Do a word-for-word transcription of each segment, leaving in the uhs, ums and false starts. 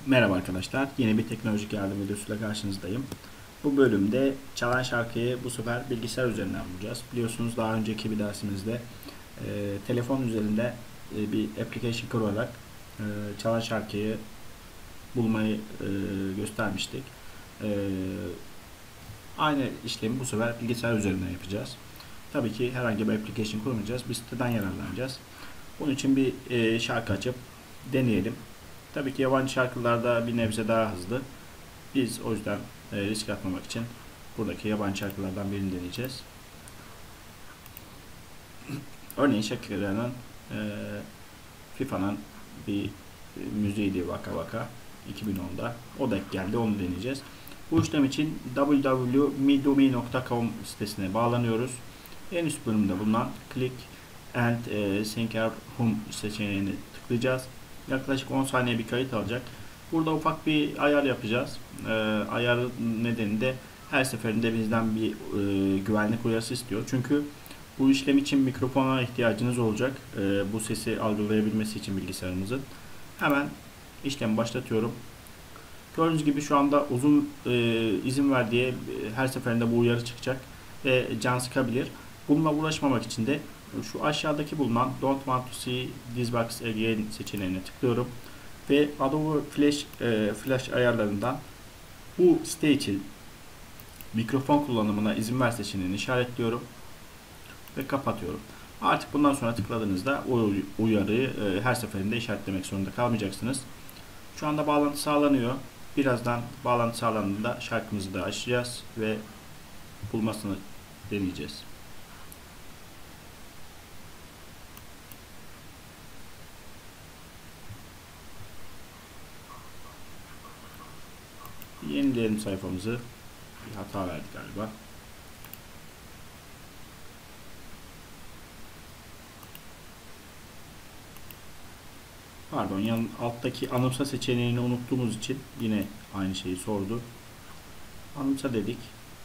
Merhaba arkadaşlar, yeni bir teknolojik yardım videosuyla karşınızdayım. Bu bölümde çalan şarkıyı bu sefer bilgisayar üzerinden bulacağız. Biliyorsunuz daha önceki bir dersimizde e, telefon üzerinde e, bir application kurarak e, çalan şarkıyı bulmayı e, göstermiştik. E, aynı işlemi bu sefer bilgisayar üzerinden yapacağız. Tabii ki herhangi bir application kurmayacağız, bir siteden yararlanacağız. Bunun için bir e, şarkı açıp deneyelim. Tabii ki yabancı şarkılarda bir nebze daha hızlı. Biz o yüzden e, risk atmamak için buradaki yabancı şarkılardan birini deneyeceğiz. Örneğin Shakira'nın e, FIFA'nın bir e, müziğiydi Waka Waka iki bin onda. O denk geldi, onu deneyeceğiz. Bu işlem için w w w nokta midumi nokta com sitesine bağlanıyoruz. En üst bölümde bulunan Click and e, Sync Your Home seçeneğini tıklayacağız. Yaklaşık on saniye bir kayıt alacak. Burada ufak bir ayar yapacağız. E, ayar nedeni de her seferinde bizden bir e, güvenlik uyarısı istiyor. Çünkü bu işlem için mikrofona ihtiyacınız olacak. E, bu sesi algılayabilmesi için bilgisayarımızın. Hemen işlemi başlatıyorum. Gördüğünüz gibi şu anda uzun e, izin ver diye her seferinde bu uyarı çıkacak ve can sıkabilir. Bununla uğraşmamak için de şu aşağıdaki bulunan Don't want to see this box again seçeneğine tıklıyorum ve Adobe Flash e, Flash ayarlarından bu site için mikrofon kullanımına izin ver seçeneğini işaretliyorum ve kapatıyorum. Artık bundan sonra tıkladığınızda o uyarıyı e, her seferinde işaretlemek zorunda kalmayacaksınız. Şu anda bağlantı sağlanıyor. Birazdan bağlantı sağlandığında şarkımızı da açacağız ve bulmasını deneyeceğiz. Yenileyelim sayfamızı. Bir hata verdik galiba. Pardon, yan alttaki anımsa seçeneğini unuttuğumuz için yine aynı şeyi sordu. Anımsa dedik.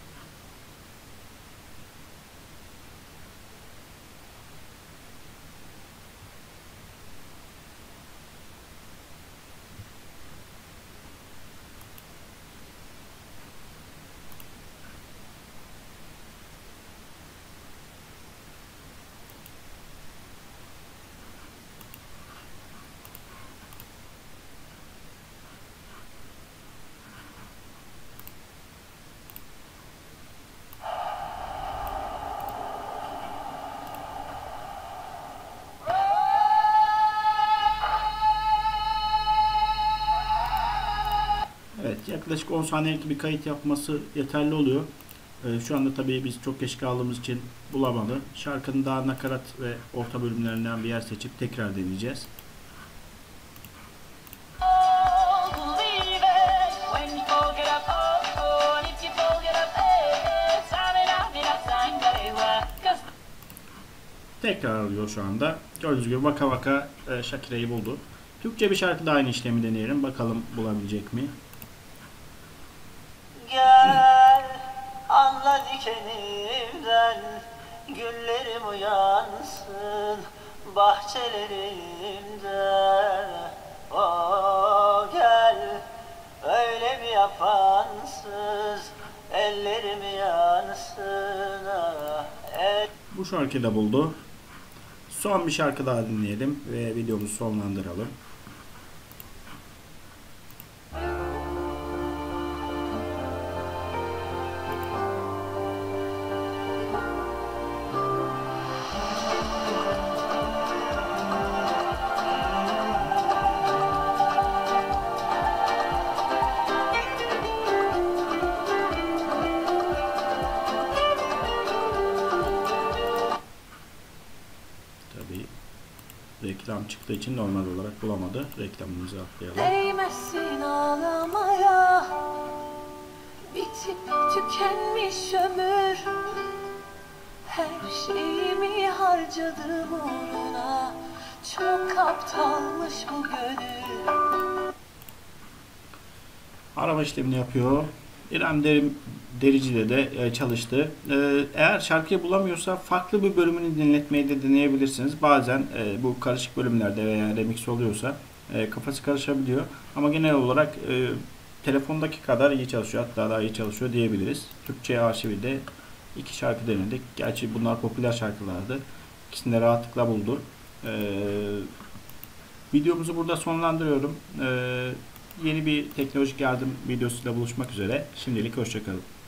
Evet, yaklaşık on saniyelik bir kayıt yapması yeterli oluyor. Ee, şu anda tabii biz çok geç kaldığımız için bulamadı. Şarkının daha nakarat ve orta bölümlerinden bir yer seçip tekrar deneyeceğiz. Tekrar alıyor şu anda. Gördüğünüz gibi Waka Waka e, Shakira'yı buldu. Türkçe bir şarkıda aynı işlemi deneyelim. Bakalım bulabilecek mi? Gel, anla dikenimden, güllerim uyansın bahçelerimde. Oh gel, öyle mi yapansız, ellerim yansın. Ah, el... Bu şarkıyı da buldu. Son bir şarkı daha dinleyelim ve videomuzu sonlandıralım. Tabii reklam çıktığı için normal olarak bulamadı. Reklamımızı atlayalım. Değmesin ağlamaya, bitip tükenmiş ömür. Her şeyimi harcadım uğruna, çok aptalmış bu gönül. Arama işlemini yapıyor. İrem Derim, Derici'de de çalıştı. Eğer şarkıyı bulamıyorsa farklı bir bölümünü dinletmeyi de deneyebilirsiniz. Bazen bu karışık bölümlerde veya remix oluyorsa e, kafası karışabiliyor. Ama genel olarak e, telefondaki kadar iyi çalışıyor. Hatta daha iyi çalışıyor diyebiliriz. Türkçe arşivi de iki şarkı denedik. Gerçi bunlar popüler şarkılardı. İkisini de rahatlıkla buldu. E, videomuzu burada sonlandırıyorum. E, yeni bir teknolojik yardım videosuyla buluşmak üzere. Şimdilik hoşça kalın.